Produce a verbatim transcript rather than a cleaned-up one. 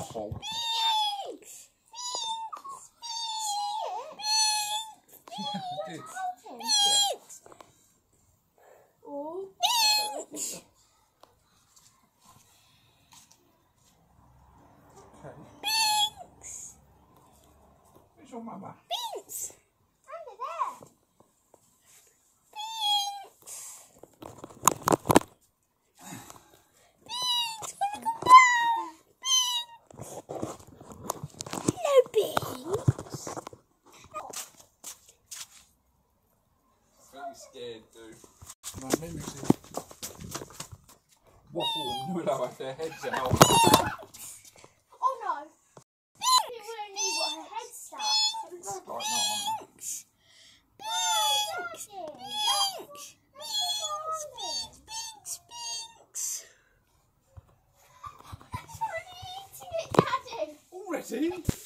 Oh. Binx! Binx! Binx! Binx! Oh. Binx! Okay. Binx! Where's your mama? Binx! Under there. Binx! Binx! Wanna come back? Binx! Hello, Binx! Very scared, dude. My mimics is waffling willow with their heads out. Oh no! Binx! It wouldn't need what her head stuck. Right now, aren't they? Binx! Binx! Binx! Binx! Binx! Binx! It's already eating it, Daddy! Already?